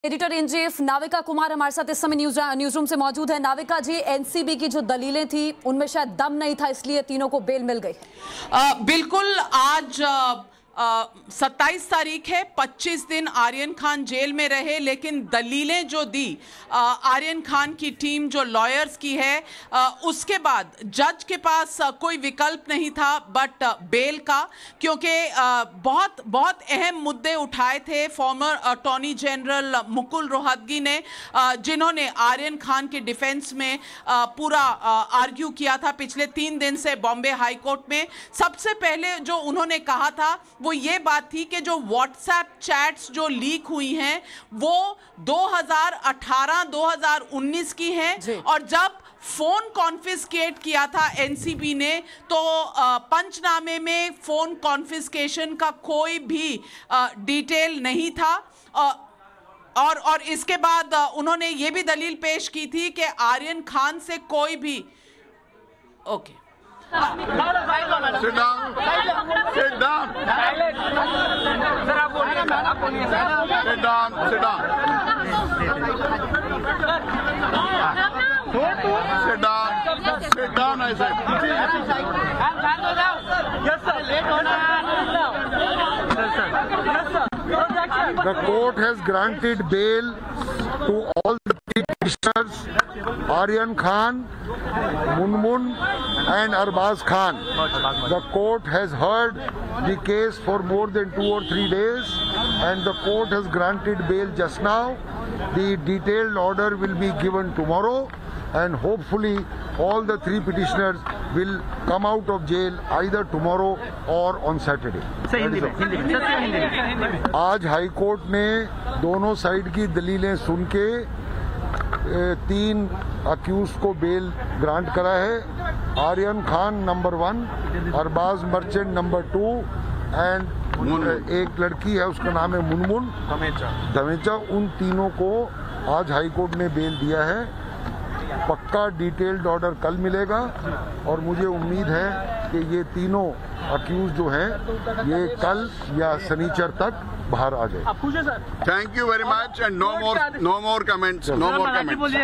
Editor in chief Navika Kumar हमारे साथ इस समय न्यूज रूम से मौजूद है। नाविका जी, एनसीबी की जो दलीलें थी उनमें शायद दम नहीं था, इसलिए तीनों को बेल मिल गई। बिल्कुल, आज 27 तारीख है। 25 दिन आर्यन खान जेल में रहे, लेकिन दलीलें जो दी आर्यन खान की टीम जो लॉयर्स की है, उसके बाद जज के पास कोई विकल्प नहीं था बट बेल का, क्योंकि बहुत बहुत अहम मुद्दे उठाए थे former attorney general Mukul Rohatgi ने, जिन्होंने आर्यन खान के डिफेंस में पूरा आर्ग्यू किया था पिछले 3 दिन से बॉम्बे हाई कोर्ट में। सबसे पहले जो उन्होंने कहा था वो ये बात थी कि जो व्हाट्सएप चैट्स जो लीक हुई हैं वो 2018-2019 की हैं, और जब फोन कॉन्फिस्केट किया था एनसीबी ने तो पंचनामे में फोन कॉन्फिस्केशन का कोई भी डिटेल नहीं था। और इसके बाद उन्होंने ये भी दलील पेश की थी कि आर्यन खान से कोई भी Sit down. Sit down. Sit down. Sit down. Sit down. Sit down, I said. Yes, sir. The court has granted bail to all the three petitioners, Aryan Khan, Munmun and Arbaz Khan. The court has heard the case for more than 2 or 3 days and the court has granted bail just now. The detailed order will be given tomorrow and hopefully all the 3 petitioners will come out of jail either tomorrow or on Saturday. आज high court ने दोनों side की दलीलें सुन के 3 accused को bell grant करा है। Aryan Khan number 1, Arbaaz Merchant number 2 and एक लड़की है उसका नाम है मुनमुन धमेचा। उन तीनों को आज हाई कोर्ट ने बेल दिया है। पक्का डिटेल्ड ऑर्डर कल मिलेगा और मुझे उम्मीद है कि ये तीनों अक्यूज जो हैं ये कल या शनिचर तक बाहर आ जाए। Thank you very much and no more comments. No more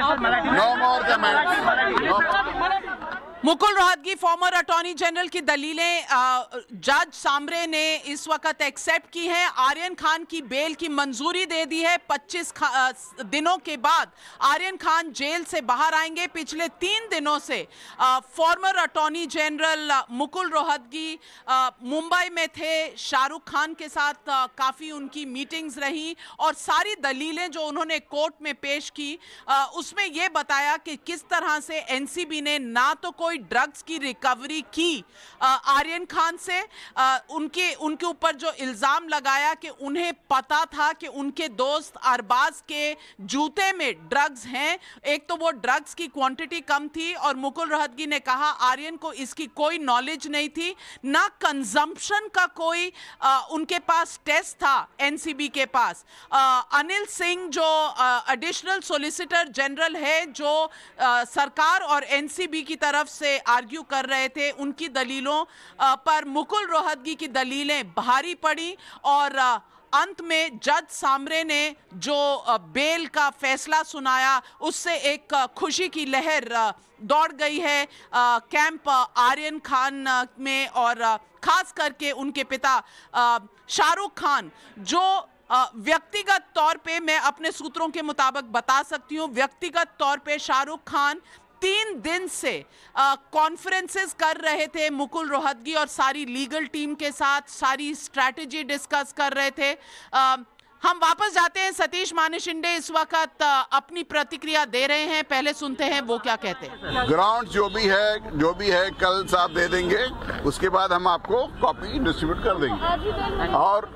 comments. Mukul Rohatgi former attorney general की दलीलें जज सामरे ने इस वक्त एक्सेप्ट की हैं। आर्यन खान की बेल की मंजूरी दे दी है। 25 दिनों के बाद आर्यन खान जेल से बाहर आएंगे। पिछले 3 दिनों से former attorney general Mukul Rohatgi Mumbai में थे। शाहरुख खान के साथ काफ़ी उनकी मीटिंग्स रही और सारी दलीलें जो उन्होंने कोर्ट में पेश की उसमें ये बताया कि किस तरह से एनसीबी ने ना तो कोई ड्रग्स की रिकवरी की आर्यन खान से, उनके ऊपर जो इल्जाम लगाया कि उन्हें पता था कि उनके दोस्त अरबाज के जूते में ड्रग्स हैं। एक तो वो ड्रग्स की क्वांटिटी कम थी और मुकुल रोहतगी ने कहा आर्यन को इसकी कोई नॉलेज नहीं थी, ना कंजम्पशन का कोई उनके पास टेस्ट था एनसीबी के पास। अनिल सिंह जो एडिशनल सॉलिसिटर जनरल है जो सरकार और एनसीबी की तरफ से आर्ग्यू कर रहे थे, उनकी दलीलों पर मुकुल रोहतगी की दलीलें भारी पड़ी और अंत में जज सामरे ने जो बेल का फैसला सुनाया उससे एक खुशी की लहर दौड़ गई है कैंप आर्यन खान में, और खास करके उनके पिता शाहरुख खान जो व्यक्तिगत तौर पे, मैं अपने सूत्रों के मुताबिक बता सकती हूँ, व्यक्तिगत तौर पे शाहरुख खान 3 दिन से कॉन्फ्रेंसेस कर रहे थे मुकुल रोहतगी और सारी लीगल टीम के साथ, सारी स्ट्रैटेजी डिस्कस कर रहे थे। हम वापस जाते हैं। सतीश मानिशिंडे इस वक्त अपनी प्रतिक्रिया दे रहे हैं, पहले सुनते हैं वो क्या कहते हैं। ग्राउंड जो भी है कल साहब दे देंगे, उसके बाद हम आपको कॉपी डिस्ट्रीब्यूट कर देंगे।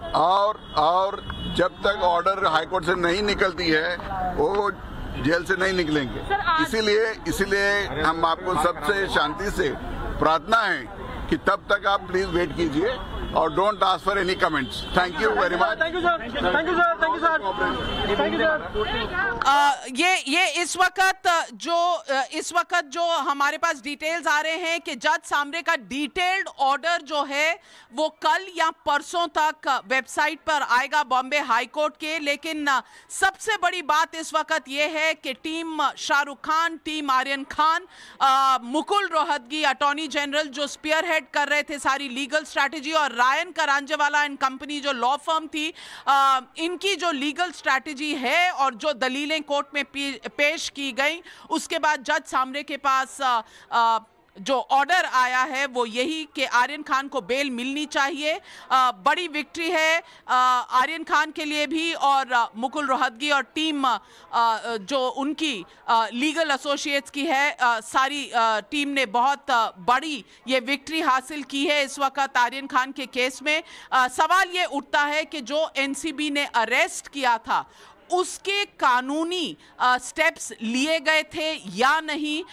और जब तक ऑर्डर हाईकोर्ट से नहीं निकलती है वो जेल से नहीं निकलेंगे। इसीलिए हम आपको सबसे शांति से प्रार्थना है कि तब तक आप प्लीज वेट कीजिए। और don't ask for any comments. Thank you very much. Thank you sir, thank you sir, thank you sir, thank you sir. ये इस वक्त जो हमारे पास डिटेल्स आ रहे हैं कि जज सामरे का डिटेल्ड ऑर्डर जो है वो कल या परसों तक वेबसाइट पर आएगा बॉम्बे हाई कोर्ट के। लेकिन सबसे बड़ी बात इस वक्त ये है कि team Shahrukh Khan, team Aryan Khan, Mukul Rohatgi attorney general जो स्पीयर हेड कर रहे थे सारी लीगल स्ट्रैटेजी, और रायन करांजवाला एंड कंपनी जो लॉ फर्म थी, इनकी जो लीगल स्ट्रैटेजी है और जो दलीलें कोर्ट में पेश की गई, उसके बाद जज सामरे के पास जो ऑर्डर आया है वो यही कि आर्यन खान को बेल मिलनी चाहिए। बड़ी विक्ट्री है आर्यन खान के लिए भी और मुकुल रोहतगी और टीम जो उनकी लीगल एसोसिएट्स की है, सारी टीम ने बहुत बड़ी ये विक्ट्री हासिल की है इस वक्त आर्यन खान के केस में। सवाल ये उठता है कि जो एनसीबी ने अरेस्ट किया था उसके कानूनी स्टेप्स लिए गए थे या नहीं,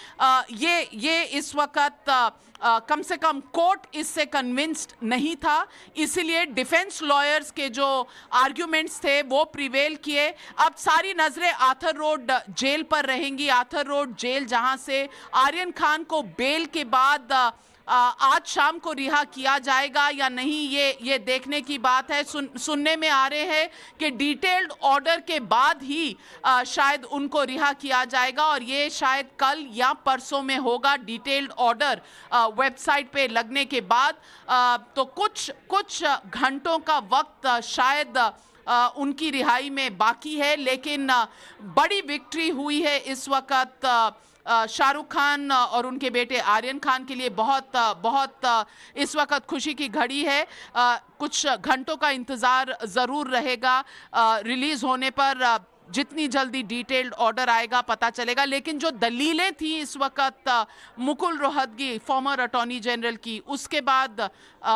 ये इस वक्त कम से कम कोर्ट इससे कन्विंस्ड नहीं था। इसीलिए डिफेंस लॉयर्स के जो आर्ग्यूमेंट्स थे वो प्रिवेल किए। अब सारी नजरें आर्थर रोड जेल पर रहेंगी। आर्थर रोड जेल जहां से आर्यन खान को बेल के बाद आज शाम को रिहा किया जाएगा या नहीं, ये देखने की बात है। सुनने में आ रहे हैं कि डिटेल्ड ऑर्डर के बाद ही शायद उनको रिहा किया जाएगा और ये शायद कल या परसों में होगा। डिटेल्ड ऑर्डर वेबसाइट पे लगने के बाद तो कुछ घंटों का वक्त शायद उनकी रिहाई में बाकी है। लेकिन बड़ी विक्ट्री हुई है इस वक्त शाहरुख खान और उनके बेटे आर्यन खान के लिए। बहुत इस वक्त खुशी की घड़ी है। कुछ घंटों का इंतज़ार ज़रूर रहेगा। रिलीज़ होने पर जितनी जल्दी डिटेल्ड ऑर्डर आएगा पता चलेगा। लेकिन जो दलीलें थी इस वक्त Mukul Rohatgi former attorney general की, उसके बाद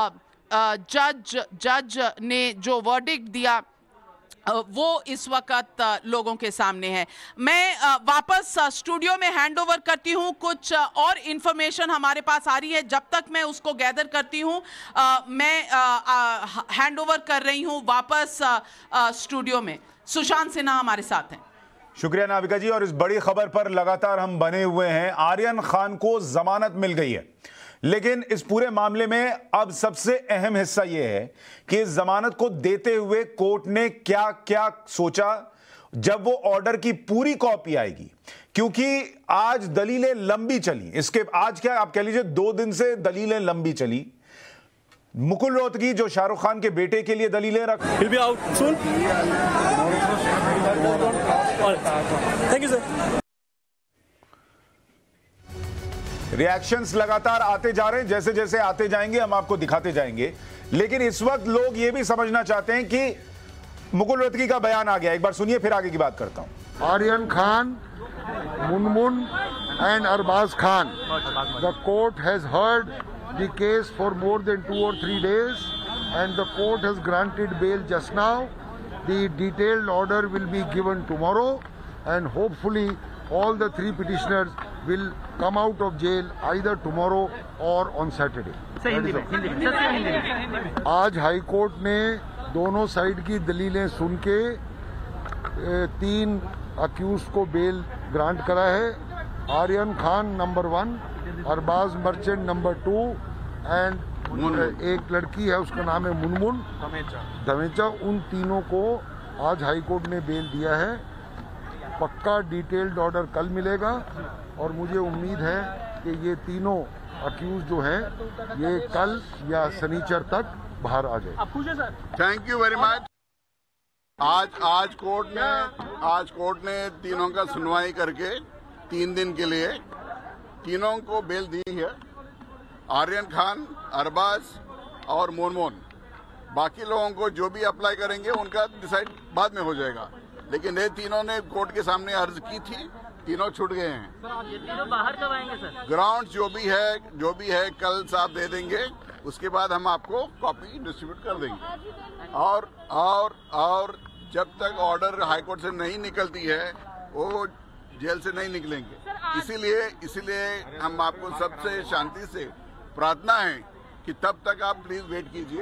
जज ने जो वर्डिक्ट दिया वो इस वक्त लोगों के सामने है। मैं वापस स्टूडियो में हैंड ओवर करती हूँ। कुछ और इंफॉर्मेशन हमारे पास आ रही है, जब तक मैं उसको गैदर करती हूँ मैं हैंड ओवर कर रही हूँ वापस स्टूडियो में। सुशांत सिन्हा हमारे साथ हैं। शुक्रिया नाविका जी। और इस बड़ी खबर पर लगातार हम बने हुए हैं। आर्यन खान को जमानत मिल गई है, लेकिन इस पूरे मामले में अब सबसे अहम हिस्सा यह है कि इस जमानत को देते हुए कोर्ट ने क्या क्या सोचा जब वो ऑर्डर की पूरी कॉपी आएगी। क्योंकि आज दलीलें लंबी चली, इसके आज क्या आप कह लीजिए 2 दिन से दलीलें लंबी चली। मुकुल रोहतगी जो शाहरुख खान के बेटे के लिए दलीलें रख थैंक यू सर। रिएक्शंस लगातार आते जा रहे हैं, जैसे जैसे आते जाएंगे हम आपको दिखाते जाएंगे। लेकिन इस वक्त लोग ये भी समझना चाहते हैं कि मुकुल रोहतगी का बयान आ गया, एक बार सुनिए फिर आगे की बात करता हूं। Aryan Khan, Munmun and Arbaaz Khan, the court has heard the case for more than 2 or 3 days and the court has granted bail just now. The detailed order will be given tomorrow and hopefully all the 3 petitioners will come out of jail either tomorrow or on Saturday. आज high court ने दोनों side की दलीलें सुन के 3 accused को bell grant करा है। Aryan Khan number 1, Arbaaz Merchant number 2 and एक लड़की है उसका नाम है मुनमुन धमेचा। उन तीनों को आज हाई कोर्ट ने बेल दिया है। पक्का डिटेल्ड ऑर्डर कल मिलेगा और मुझे उम्मीद है कि ये तीनों अक्यूज जो हैं ये कल या शनिचर तक बाहर आ जाए। Thank you very much. आज कोर्ट ने तीनों का सुनवाई करके 3 दिन के लिए तीनों को बेल दी है। आर्यन खान, अरबाज और मोनमोन। बाकी लोगों को जो भी अप्लाई करेंगे उनका डिसाइड बाद में हो जाएगा। लेकिन ये तीनों ने कोर्ट के सामने अर्ज की थी, तीनों छूट गए हैं। सर ये तीनों बाहर कब आएंगे सर? ग्राउंड जो भी है कल साहब दे देंगे, उसके बाद हम आपको कॉपी डिस्ट्रीब्यूट कर देंगे। और जब तक ऑर्डर हाई कोर्ट से नहीं निकलती है वो जेल से नहीं निकलेंगे। इसीलिए हम आपको सबसे शांति से प्रार्थना है कि तब तक आप प्लीज वेट कीजिए।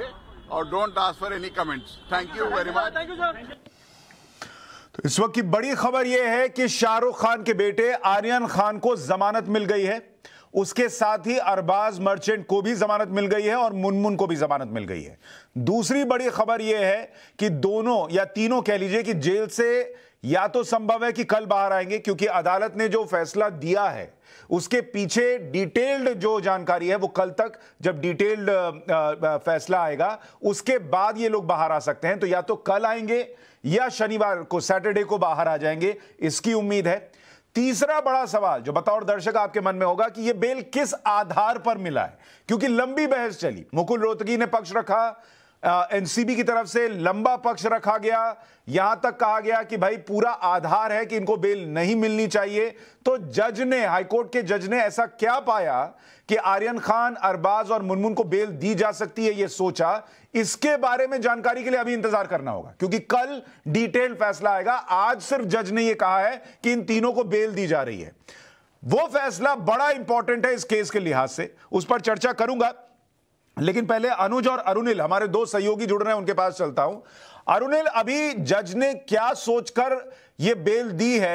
और don't ask for any comments. Thank you very much. Thank you sir. तो इस वक्त की बड़ी खबर यह है कि शाहरुख खान के बेटे आर्यन खान को जमानत मिल गई है, उसके साथ ही अरबाज मर्चेंट को भी जमानत मिल गई है और मुनमुन को भी जमानत मिल गई है। दूसरी बड़ी खबर यह है कि दोनों या तीनों कह लीजिए कि जेल से या तो संभव है कि कल बाहर आएंगे, क्योंकि अदालत ने जो फैसला दिया है उसके पीछे डिटेल्ड जो जानकारी है वो कल तक जब डिटेल्ड फैसला आएगा उसके बाद ये लोग बाहर आ सकते हैं। तो या तो कल आएंगे या शनिवार को सैटरडे को बाहर आ जाएंगे, इसकी उम्मीद है। तीसरा बड़ा सवाल जो बतौर दर्शक आपके मन में होगा कि यह बेल किस आधार पर मिला है, क्योंकि लंबी बहस चली। मुकुल रोहतगी ने पक्ष रखा, एनसीबी की तरफ से लंबा पक्ष रखा गया, यहां तक कहा गया कि भाई पूरा आधार है कि इनको बेल नहीं मिलनी चाहिए। तो जज ने, हाईकोर्ट के जज ने ऐसा क्या पाया कि आर्यन खान, अरबाज और मुनमुन को बेल दी जा सकती है, यह सोचा। इसके बारे में जानकारी के लिए अभी इंतजार करना होगा, क्योंकि कल डिटेल फैसला आएगा। आज सिर्फ जज ने यह कहा है कि इन तीनों को बेल दी जा रही है। वो फैसला बड़ा इंपॉर्टेंट है इस केस के लिहाज से, उस पर चर्चा करूंगा। लेकिन पहले अनुज और अरुणिल, हमारे दो सहयोगी जुड़ रहे हैं, उनके पास चलता हूं। अरुणिल, अभी जज ने क्या सोचकर यह बेल दी है,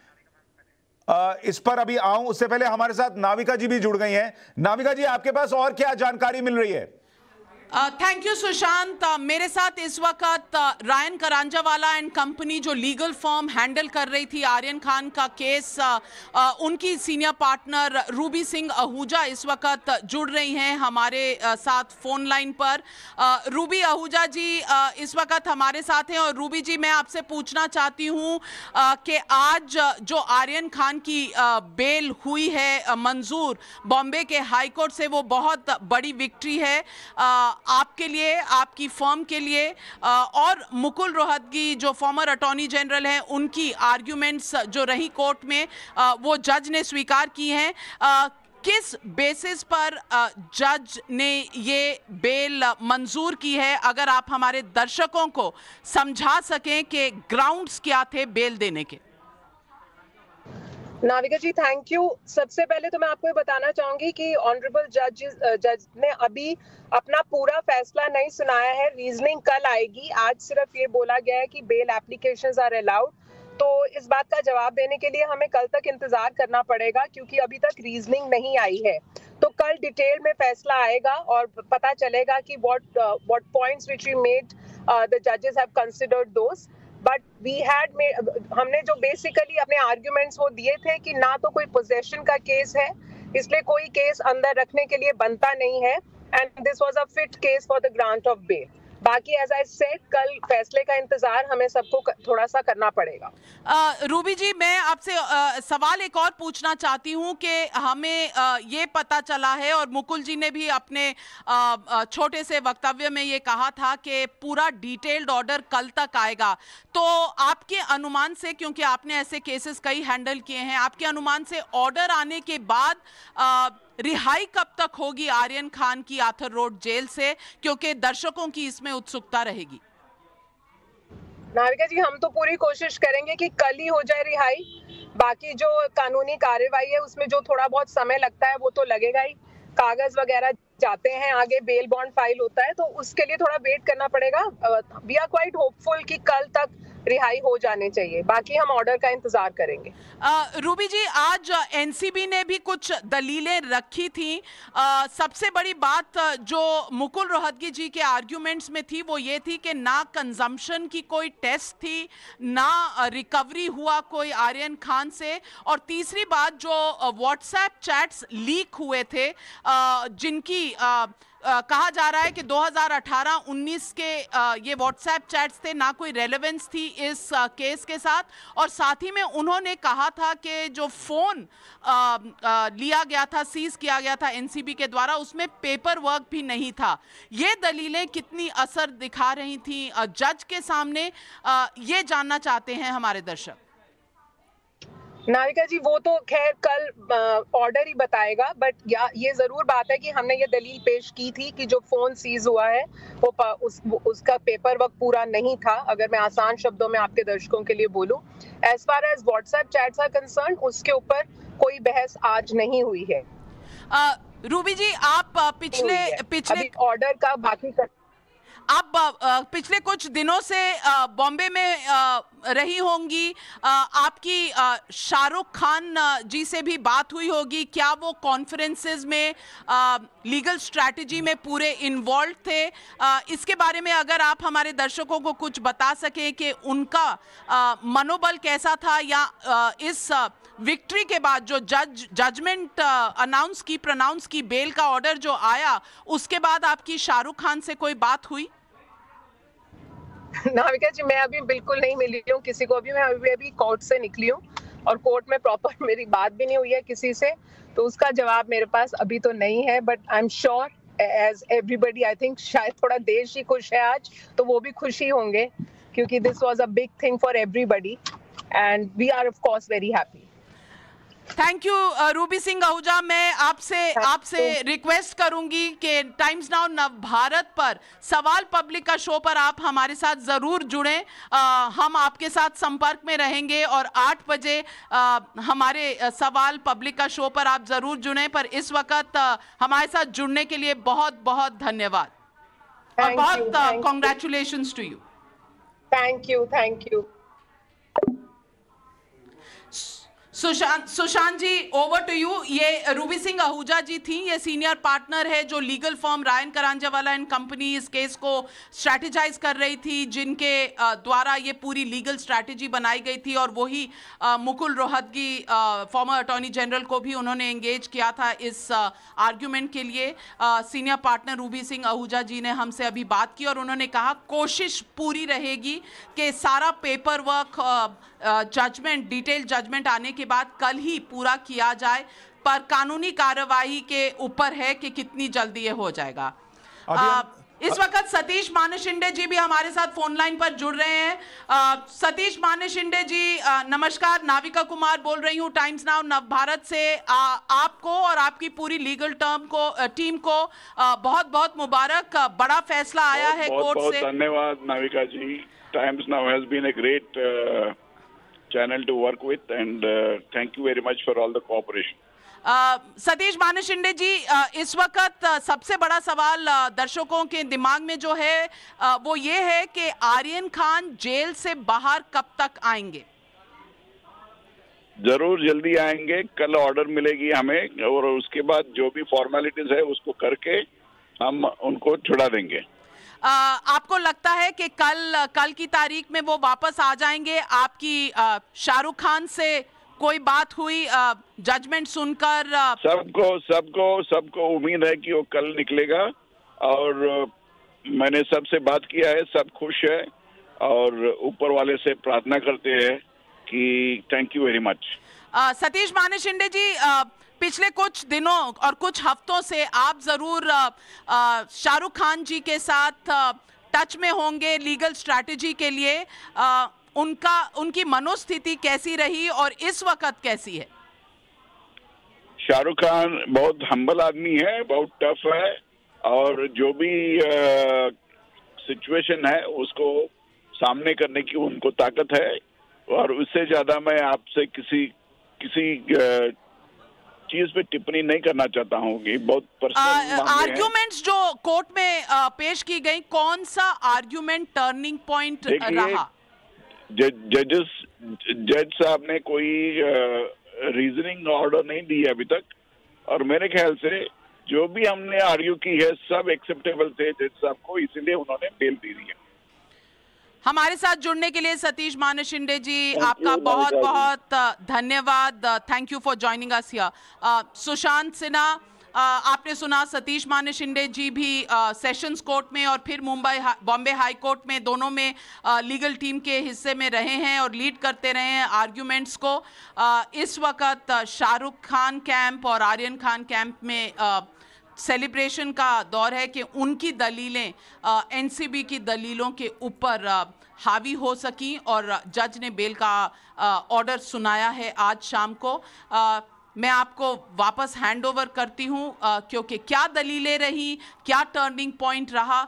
इस पर अभी आऊं उससे पहले हमारे साथ नाविका जी भी जुड़ गई हैं। नाविका जी, आपके पास और क्या जानकारी मिल रही है? Thank you Sushant. मेरे साथ इस वक्त रायन करांजावाला एंड कंपनी, जो लीगल फर्म हैंडल कर रही थी आर्यन खान का केस, उनकी सीनियर पार्टनर रूबी सिंह आहूजा इस वक्त जुड़ रही हैं हमारे साथ फोन लाइन पर। रूबी आहूजा जी इस वक्त हमारे साथ हैं। और रूबी जी, मैं आपसे पूछना चाहती हूं कि आज जो आर्यन खान की बेल हुई है मंजूर बॉम्बे के हाई कोर्ट से, वो बहुत बड़ी विक्ट्री है आपके लिए, आपकी फर्म के लिए। और मुकुल रोहतगी जो फॉर्मर अटॉर्नी जनरल हैं, उनकी आर्ग्यूमेंट्स जो रही कोर्ट में वो जज ने स्वीकार की हैं। किस बेसिस पर जज ने ये बेल मंजूर की है, अगर आप हमारे दर्शकों को समझा सकें कि ग्राउंड्स क्या थे बेल देने के? Navika ji, thank you. सबसे पहले तो मैं आपको ये बताना चाहूंगी कि ऑनरेबल जज ने अभी अपना पूरा फैसला नहीं सुनाया है। रीजनिंग कल आएगी। आज सिर्फ ये बोला गया है कि बेल एप्लीकेशंस आर अलाउड। तो इस बात का जवाब देने के लिए हमें कल तक इंतजार करना पड़ेगा, क्योंकि अभी तक रीजनिंग नहीं आई है। तो कल डिटेल में फैसला आएगा और पता चलेगा कि what points which we made the judges have considered those. But हमने जो बेसिकली अपने आर्ग्यूमेंट्स वो दिए थे कि ना तो कोई पोजेशन का केस है, इसलिए कोई केस अंदर रखने के लिए बनता नहीं है, and this was a fit case for the grant of bail. बाकी एज आई सेड, कल फैसले का इंतजार हमें सबको थोड़ा सा करना पड़ेगा। रूबी जी, मैं आपसे सवाल एक और पूछना चाहती हूं कि हमें ये पता चला है, और मुकुल जी ने भी अपने छोटे से वक्तव्य में ये कहा था कि पूरा डिटेल्ड ऑर्डर कल तक आएगा। तो आपके अनुमान से, क्योंकि आपने ऐसे केसेस कई हैंडल किए हैं, आपके अनुमान से ऑर्डर आने के बाद रिहाई कब तक होगी आर्यन खान की आर्थर रोड जेल से, क्योंकि दर्शकों की इसमें उत्सुकता रहेगी? नाविका जी, हम तो पूरी कोशिश करेंगे कि कल ही हो जाए रिहाई। बाकी जो कानूनी कार्यवाही है उसमें जो थोड़ा बहुत समय लगता है वो तो लगेगा ही। कागज वगैरह जाते हैं, आगे बेल बॉन्ड फाइल होता है, तो उसके लिए थोड़ा वेट करना पड़ेगा। वी आर क्वाइट होपफुल कि कल तक रिहाई हो जाने चाहिए। बाकी हम ऑर्डर का इंतजार करेंगे। रूबी जी, आज एनसीबी ने भी कुछ दलीलें रखी थी। सबसे बड़ी बात जो मुकुल रोहतगी जी के आर्ग्यूमेंट्स में थी वो ये थी कि ना कंजम्पशन की कोई टेस्ट थी, ना रिकवरी हुआ कोई आर्यन खान से, और तीसरी बात जो व्हाट्सएप चैट्स लीक हुए थे, जिनकी कहा जा रहा है कि 2018-19 के ये व्हाट्सएप चैट्स थे, ना कोई रेलेवेंस थी इस केस के साथ। और साथ ही में उन्होंने कहा था कि जो फोन लिया गया था, सीज किया गया था एनसीबी के द्वारा, उसमें पेपर वर्क भी नहीं था। ये दलीलें कितनी असर दिखा रही थी जज के सामने, ये जानना चाहते हैं हमारे दर्शक। नाविका जी, वो तो खैर कल ऑर्डर ही बताएगा, बट ये जरूर बात है कि हमने ये दलील पेश की थी कि जो फोन सीज हुआ है वो उसका पेपर वर्क पूरा नहीं था, अगर मैं आसान शब्दों में आपके दर्शकों के लिए बोलूं। As far as WhatsApp chats are concern, उसके ऊपर कोई बहस आज नहीं हुई है। रूबी जी, आप पिछले ऑर्डर का बाकी आप पिछले कुछ दिनों से बॉम्बे में रही होंगी, आपकी शाहरुख खान जी से भी बात हुई होगी। क्या वो कॉन्फ्रेंसेस में लीगल स्ट्रैटेजी में पूरे इन्वॉल्व थे? इसके बारे में अगर आप हमारे दर्शकों को कुछ बता सकें कि उनका मनोबल कैसा था, या इस विक्ट्री के बाद जो जजमेंट प्रनाउंस की बेल का ऑर्डर जो आया, उसके बाद आपकी शाहरुख खान से कोई बात हुई? नाविका जी, मैं अभी बिल्कुल नहीं मिली हूँ किसी को। मैं अभी कोर्ट से निकली हूँ और कोर्ट में प्रॉपर मेरी बात भी नहीं हुई है किसी से, तो उसका जवाब मेरे पास अभी तो नहीं है। But I am sure as everybody, I think शायद थोड़ा देश ही खुश है आज, तो वो भी खुश ही होंगे, क्योंकि this was a big thing for everybody and we are of course very happy. Thank you Ruby Singh Ahuja. मैं आपसे रिक्वेस्ट करूंगी कि टाइम्स नाउ नवभारत पर सवाल पब्लिक का शो पर आप हमारे साथ जरूर जुड़ें। हम आपके साथ संपर्क में रहेंगे और 8 बजे हमारे सवाल पब्लिक का शो पर आप जरूर जुड़ें। पर इस वक्त हमारे साथ जुड़ने के लिए बहुत बहुत धन्यवाद और बहुत congratulations to you. Thank you. Sushant ji, over to you. ये रूबी सिंह आहूजा जी थी, ये सीनियर पार्टनर है जो legal firm Raian Karanjawala and company इस केस को स्ट्रैटेजाइज कर रही थी, जिनके द्वारा ये पूरी लीगल स्ट्रैटेजी बनाई गई थी। और वही Mukul Rohatgi, former attorney general, को भी उन्होंने एंगेज किया था इस आर्ग्यूमेंट के लिए। सीनियर पार्टनर रूबी सिंह आहूजा जी ने हमसे अभी बात की और उन्होंने कहा कोशिश पूरी रहेगी कि सारा paperwork, judgment, detail judgment आने के बाद कल ही पूरा किया जाए, पर कानूनी कार्यवाही के ऊपर है कि कितनी जल्दी ये हो जाएगा। इस वक्त सतीश मानेशिंडे जी भी हमारे साथ फोन लाइन पर जुड़ रहे हैं। सतीश मानेशिंडे जी नमस्कार, नाविका कुमार बोल रही हूँ टाइम्स नाउ नवभारत से। आपको और आपकी पूरी लीगल टीम को बहुत बहुत मुबारक, बड़ा फैसला आया है कोर्ट से। बहुत धन्यवाद Navika ji. Times Now has been a great channel to work with and thank you very much for all the cooperation. Satish Maneshinde ji, इस वक्त सबसे बड़ा सवाल दर्शकों के दिमाग में जो है वो ये है कि आर्यन खान जेल से बाहर कब तक आएंगे? जरूर जल्दी आएंगे। कल ऑर्डर मिलेगी हमें और उसके बाद जो भी फॉर्मेलिटीज है उसको करके हम उनको छुड़ा देंगे। आपको लगता है कि कल की तारीख में वो वापस आ जाएंगे? आपकी शाहरुख खान से कोई बात हुई जजमेंट सुनकर? सबको उम्मीद है कि वो कल निकलेगा और मैंने सबसे बात किया है, सब खुश है और ऊपर वाले से प्रार्थना करते हैं कि thank you very much. Satish Maneshinde ji, पिछले कुछ दिनों और कुछ हफ्तों से आप जरूर शाहरुख खान जी के साथ टच में होंगे लीगल स्ट्रैटेजी के लिए। उनकी मनोस्थिति कैसी रही और इस वक्त कैसी है? शाहरुख खान बहुत हम्बल आदमी है, बहुत टफ है और जो भी सिचुएशन है उसको सामने करने की उनको ताकत है। और उससे ज्यादा मैं आपसे किसी चीज पे टिप्पणी नहीं करना चाहता हूँ कि बहुत पर्सनल आर्ग्यूमेंट्स जो कोर्ट में पेश की गई, कौन सा आर्ग्यूमेंट टर्निंग पॉइंट रहा? जज साहब ने कोई रीजनिंग ऑर्डर नहीं दी अभी तक और मेरे ख्याल से जो भी हमने आर्ग्यू की है सब एक्सेप्टेबल थे जज साहब को, इसीलिए उन्होंने बेल दी है। हमारे साथ जुड़ने के लिए सतीश मानेशिंडे जी आपका बहुत बहुत धन्यवाद। Thank you for joining us here. Sushant Sinha, आपने सुना सतीश मानेशिंडे जी भी सेशंस कोर्ट में और फिर बॉम्बे हाई कोर्ट में, दोनों में लीगल टीम के हिस्से में रहे हैं और लीड करते रहे हैं आर्ग्यूमेंट्स को। इस वक्त शाहरुख खान कैंप और आर्यन खान कैंप में सेलिब्रेशन का दौर है कि उनकी दलीलें एनसीबी की दलीलों के ऊपर हावी हो सकी और जज ने बेल का ऑर्डर सुनाया है आज शाम को। मैं आपको वापस हैंड ओवर करती हूं क्योंकि क्या दलीलें रही, क्या टर्निंग पॉइंट रहा,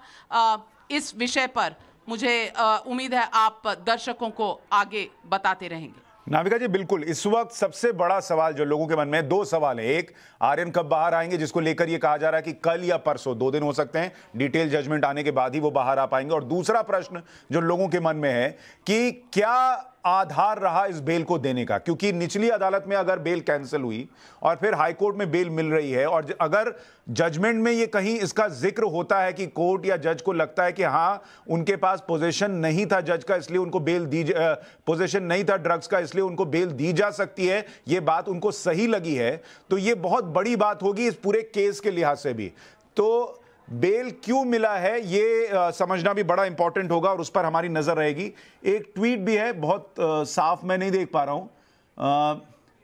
इस विषय पर मुझे उम्मीद है आप दर्शकों को आगे बताते रहेंगे। नाविका जी बिल्कुल, इस वक्त सबसे बड़ा सवाल जो लोगों के मन में है, दो सवाल है। एक, आर्यन कब बाहर आएंगे, जिसको लेकर ये कहा जा रहा है कि कल या परसों, 2 दिन हो सकते हैं, डिटेल जजमेंट आने के बाद ही वो बाहर आ पाएंगे। और दूसरा प्रश्न जो लोगों के मन में है कि क्या आधार रहा इस बेल को देने का, क्योंकि निचली अदालत में अगर बेल कैंसिल हुई और फिर हाई कोर्ट में बेल मिल रही है, और अगर जजमेंट में ये कहीं इसका जिक्र होता है कि कोर्ट या जज को लगता है कि हां उनके पास पोजीशन नहीं था जज का, इसलिए उनको बेल दी, पोजीशन नहीं था ड्रग्स का, इसलिए उनको बेल दी जा सकती है, ये बात उनको सही लगी है, तो ये बहुत बड़ी बात होगी इस पूरे केस के लिहाज से भी। तो बेल क्यों मिला है ये समझना भी बड़ा इंपॉर्टेंट होगा और उस पर हमारी नजर रहेगी। एक ट्वीट भी है, बहुत साफ मैं नहीं देख पा रहा हूं।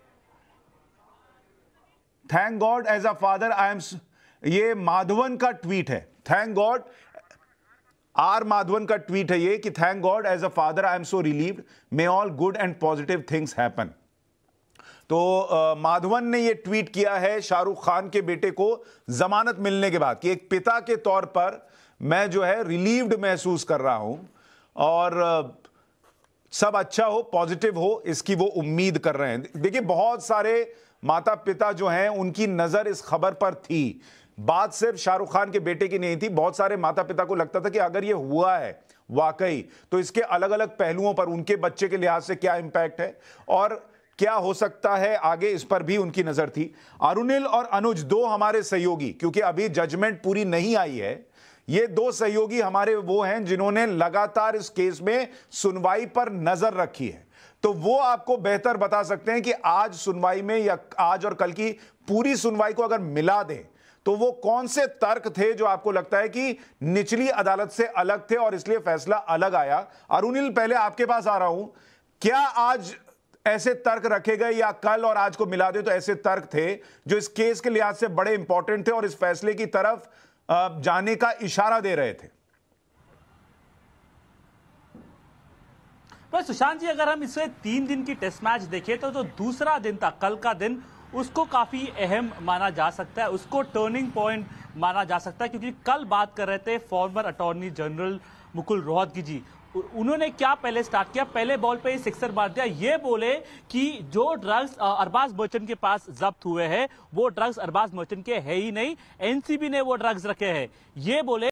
Thank God as a father I am, ये माधवन का ट्वीट है, थैंक गॉड, आर माधवन का ट्वीट है ये, कि thank God as a father I am so relieved, may all good and positive things happen. तो माधवन ने यह ट्वीट किया है शाहरुख खान के बेटे को जमानत मिलने के बाद, कि एक पिता के तौर पर मैं जो है रिलीव्ड महसूस कर रहा हूं और सब अच्छा हो, पॉजिटिव हो, इसकी वो उम्मीद कर रहे हैं। देखिए, बहुत सारे माता पिता जो हैं उनकी नजर इस खबर पर थी, बात सिर्फ शाहरुख खान के बेटे की नहीं थी। बहुत सारे माता पिता को लगता था कि अगर ये हुआ है वाकई तो इसके अलग अलग पहलुओं पर उनके बच्चे के लिहाज से क्या इंपैक्ट है और क्या हो सकता है आगे, इस पर भी उनकी नजर थी। अरुणिल और अनुज, दो हमारे सहयोगी, क्योंकि अभी जजमेंट पूरी नहीं आई है, ये दो सहयोगी हमारे वो हैं जिन्होंने लगातार इस केस में सुनवाई पर नजर रखी है, तो वो आपको बेहतर बता सकते हैं कि आज सुनवाई में या आज और कल की पूरी सुनवाई को अगर मिला दें तो वो कौन से तर्क थे जो आपको लगता है कि निचली अदालत से अलग थे और इसलिए फैसला अलग आया। अरुणिल, पहले आपके पास आ रहा हूं, क्या आज ऐसे तर्क रखे गए या कल और आज को मिला दे तो ऐसे तर्क थे जो इस केस के लिहाज से बड़े इंपॉर्टेंट थे और इस फैसले की तरफ जाने का इशारा दे रहे थे? पर सुशांत जी, अगर हम इसे 3 दिन की टेस्ट मैच देखें तो जो दूसरा दिन था, कल का दिन, उसको काफी अहम माना जा सकता है, उसको टर्निंग पॉइंट माना जा सकता है, क्योंकि कल बात कर रहे थे former attorney general Mukul Rohatgi ji. उन्होंने क्या पहले स्टार्ट किया, पहले बॉल पे ही सिक्सर मार दिया। ये बोले कि जो ड्रग्स अरबाज मर्चेंट के पास जब्त हुए हैं वो ड्रग्स अरबाज मर्चेंट के है ही नहीं, एनसीबी ने वो ड्रग्स रखे हैं, ये बोले।